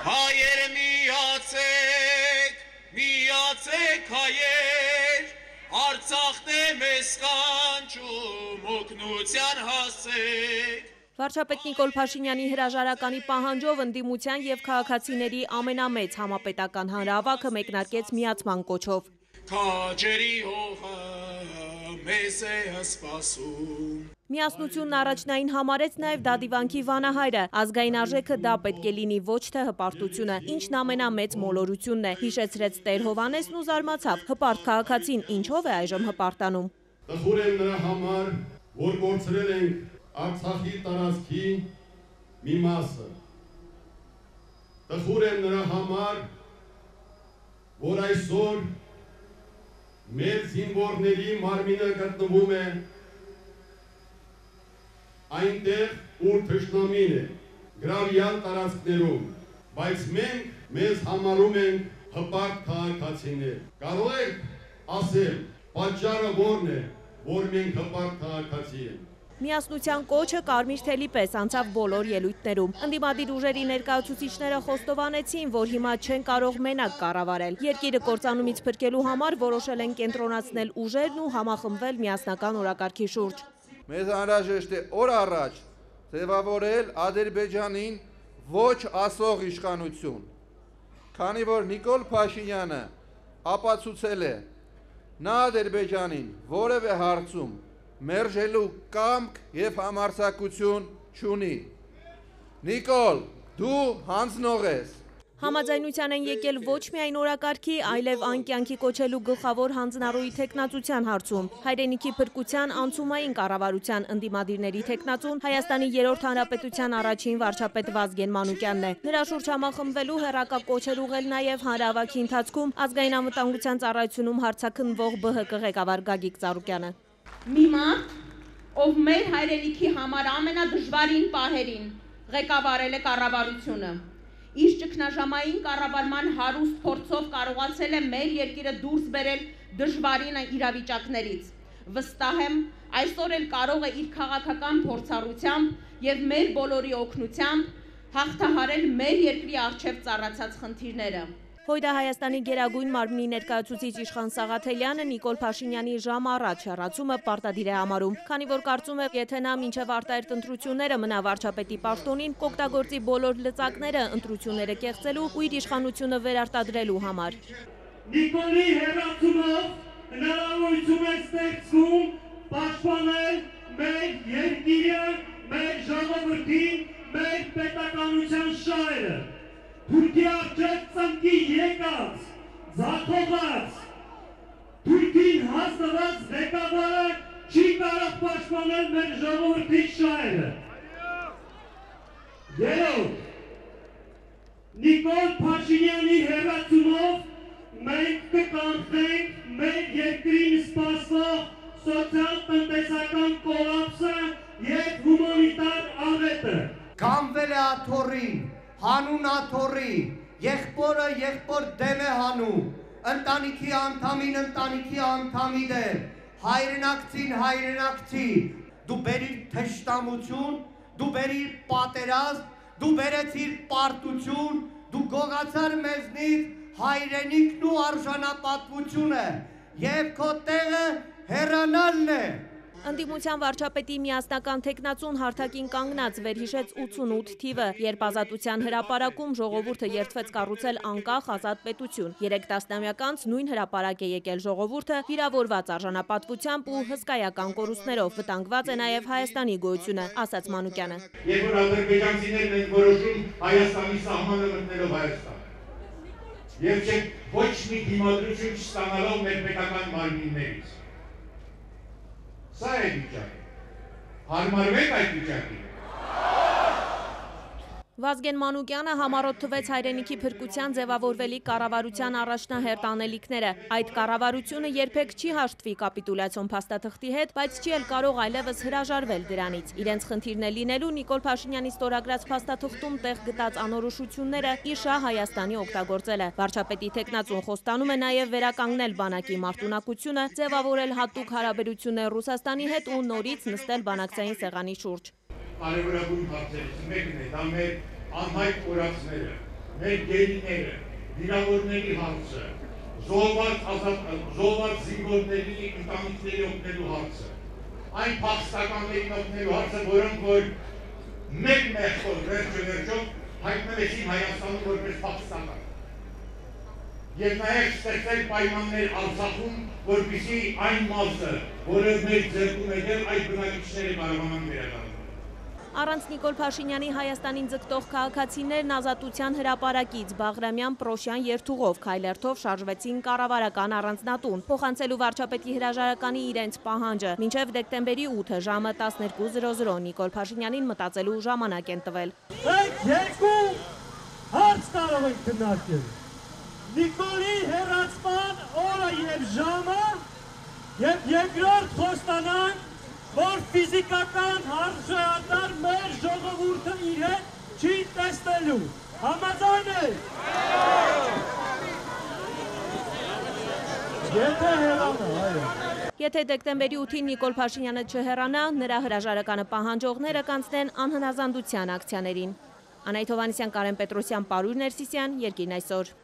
Հայեր միացեք հայեր, Արցախն է մեզ կանչում, օգնության հասեք։ Վարչապետ Նիկոլ Փաշինյանի հրաժարականի պահանջով ընդդիմության և քաղաքացիների ամենամեծ համապետական հանրահավաքը մեկնարկեց միացման կոչով։ Քաջերի հողը մեզ է սպասում։ Միասնությունն առաջնային համարեց նաև Դադիվանքի վանահայրը, ազգային արժեքը դա պետք է լինի ոչ թե հպարտությունը, ինչն ամենամեծ մոլորությունն է, հիշեցրեց Տեր Հովհաննեսն ու զարմացավ, հպարտ քաղաքացին ինչով է այժմ հպարտանում։ Տխուր եմ նրա համար, որ կորցրել ենք Արցախի տարածքի մի մասը։ Տխուր եմ նրա համար, որ այսօր մեր զինվորների մարմինը գտնվում է այնտեղ, ուր թշնամին է, գրավյալ տարածքներում, բայց մենք մեզ համարում ենք հպարտ քաղաքացիներ։ Կարող եք ասել, պատճառը որն է, որ մենք հպարտ քաղաքացի ենք։ Միասնության կոչը կարմիր թելի պես անցավ բոլոր ելույթներում։ Ընդդիմադիր ուժերի ներկայացուցիչները խոստովանեցին, որ հիմա չեն կարող մենակ կառավարել։ Երկիրը կործանումից փրկելու համար որոշել են կենտրոնացնել ուժերն ու համախմբվել միասնական օրակարգի շուրջ։ Մեզ անհրաժեշտ է օր առաջ ձևավորել Ադրբեջանին ոչ ասող իշխանություն, քանի որ Նիկոլ Փաշինյանը ապացուցել է, նա Ադրբեջանին որևէ հարցում մերժելու կամք և համարձակություն չունի։ Նիկոլ, դու հանձնող ես։ Համաձայնության են եկել ոչ միայն օրակարգի, այլև այն կյանքի կոչելու գլխավոր հանձնառուի թեկնածության հարցում։ Հայրենիքի փրկության անցումային կառավարության ընդդիմադիրների թեկնածուն Հայաստանի 3-րդ հանրապետության առաջին վարչապետ Վազգեն Մանուկյանն է։ Նրա շուրջ համախմբվելու հեռակա կոչ էր ուղղել նաև հանրահավաքի ընթացքում ազգային անվտանգության ծառայությունում հարցաքննվող ԲՀԿ ղեկավար Գագիկ Ծառուկյանը։ Մի մարդ, ով մեր հայրենիքի համար ամենադժվարին պահերին ղեկավարել է կառավարությունը, իր ճգնաժամային կառավարման հարուստ փորձով կարողացել է մեր երկիրը դուրս բերել դժվարին իրավիճակներից։ Վստահ եմ, այսօր էլ կարող է իր քաղաքական փորձառությամբ և մեր բոլորի օգնությամբ հաղթահարել մեր երկրի առջև ծառացած խնդիրները։ Հույդա Հայաստանի գերագույն մարմնի ներկայացուցիչ Իշխան Սաղաթելյանը Նիկոլ Փաշինյանի ժամ առաջ հեռացումը պարտադիր է համարում, քանի որ կարծում է, եթե նա մինչև արտահերթ ընտրությունները մնա վարչապետի պաշտոնին, կօգտագործի բոլոր լծակները ընտրությունները կեղծելու ու իր իշխանությունը վերարտադրելու համար։ Նիկոլի հեռացումով հնարավորություն է ստեղծվում պաշտպանել մեր երկիրը, մեր ժողովրդին, մեր պետականության շահերը։ Թուրքի առջև ծնկի եկած, ձախողած, Թուրքին հաստատած ղեկավարը չի կարող պաշտպանել մեր ժողովրդի շահերը։ Երրորդ, Նիկոլ Փաշինյանի հեռացումով մենք կկանխենք մեր երկրին սպասող սոցիալ-տնտեսական կոլապսը և հումանիտար աղետը։ Կամվել է աթոռին, հանուն աթոռի, եղբորը եղբոր դեմ է հանում, ընտանիքի անդամին ընտանիքի անդամի դեմ, հայրենակցին հայրենակցի, դու բերիր թշնամություն, դու բերիր պատերազմ, դու բերեցիր պարտություն, դու գողացար մեզնից հայրենիքն ու արժանապատվությունը և քո տեղը հեռանալն է։ Ընդդիմության վարչապետի միասնական թեկնածուն հարթակին կանգնած վերհիշեց 88 թիվը, երբ ազատության հրապարակում ժողովուրդը երդվեց կառուցել անկախ ազատ պետություն։ 3 տասնամյակ անց նույն հրապարակ է եկել ժողովուրդը վիրավորված արժանապատվությամբ ու հսկայական կորուստներով, վտանգված է նաև Հայաստանի գոյությունը, ասաց Մանուկյանը։ Երբ որ ադրբեջանցիներն են որոշում Հայաստանի սահմանը մտնելով Հայաստան, և չեք ոչ մի դիմադրություն չստանալով մեր պետական մարմիններից։ Սա է վիճակը։ Հարմարվեք այդ վիճակին։ Վազգեն Մանուկյանը համառոտ թվեց հայրենիքի փրկության ձևավորվելիք կառավարության առաջնահերթ անելիքները։ Այդ կառավարությունը երբեք չի հաշտվի կապիտուլյացիոն փաստաթղթի հետ, բայց չի էլ կարող այլևս հրաժարվել դրանից։ Իրենց խնդիրն է լինելու Նիկոլ Փաշինյանի ստորագրած փաստաթղթում տեղ գտած անորոշությունները իշա Հայաստանի օգտագործելը։ Վարչապետի թեկնածուն խոստանում է նաև վերականգնել բանակի մարտունակությունը, ձևավորել հատուկ հարաբերություններ Ռուսաստանի հետ ու նորից նստել բանակցային սեղանի շուրջ։ Կարևորագույն հարցերից մեկն է դա մեր անհայտ կորածները, մեր գերիները, վիրավորների հարցը, զոհված զինվորների ընտանիքների օգնելու հարցը, այն փախստականներին օգնելու հարցը, որոնք որ մեկ մեղքով վերջով հայտնվեցին Հայաստանում որպես փախստական։ Եվ նաև ստեղծել պայմաններ Արցախում, որպեսզի այն մասը, որը մեր ձեռքում է դեռ, այդ բնակիչները կարողանան վերադառնալ։ Առանց Նիկոլ Փաշինյանի Հայաստանին ձգտող քաղաքացիներն Ազատության հրապարակից Բաղրամյան Պրոշյան երթուղով քայլերթով շարժվեցին կառավարական առանձնատուն, փոխանցելու վարչապետի հրաժարականի իրենց պահանջը։ Մինչև դեկտեմբերի 8-ը ժամը 12:00 Նիկոլ Փաշինյանին մտածելու ժամանակ են տվել։ Մենք երկու հարց կարող ենք քննարկել։ Նիկոլի հեռացման օրը եւ ժամը եւ երկրորդ խոստանանք, որ ֆիզիկական հարցեատար մեր ժողովուրդը իր հետ չի տեսնելու։ Համաձայն եք։ Եթե հեռանա, այո։ Եթե դեկտեմբերի 8-ին Նիկոլ Փաշինյանը չհեռանա, նրա հրաժարականը պահանջողները կանցնեն անհնազանդության ակցիաներին։ Անահիտ Հովհաննիսյան, Կարեն Պետրոսյան, Պարուր Ներսիսյան, Երկիրն այսօր։